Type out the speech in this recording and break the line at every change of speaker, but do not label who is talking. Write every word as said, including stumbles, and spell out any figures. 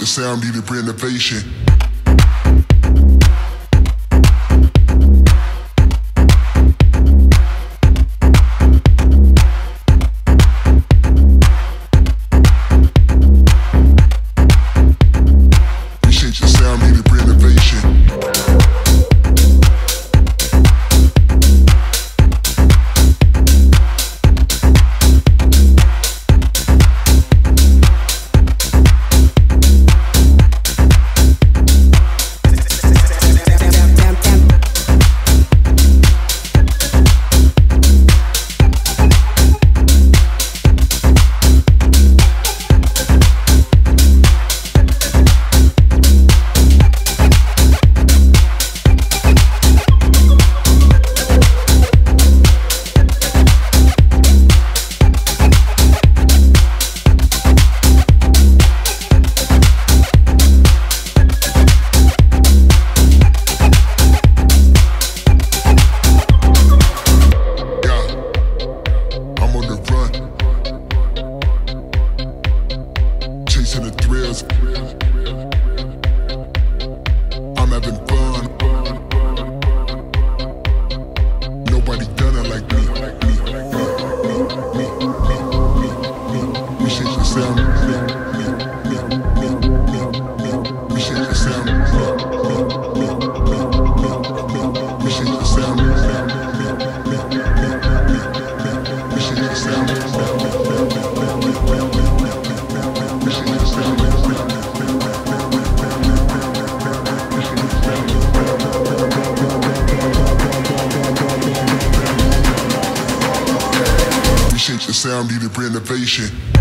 your sound needed renovation. Appreciate your sound needed renovation. Chasing the thrills, I'm having fun. Nobody done it like me. Me, me, me, me, me, me, me. Appreciate your sound. Me, me, me, me, me, me. Appreciate your sound. Me, me, me, me, me, me. Appreciate your sound. Me, me, me, me, me, me. Appreciate your sound. Appreciate your sound needed renovation.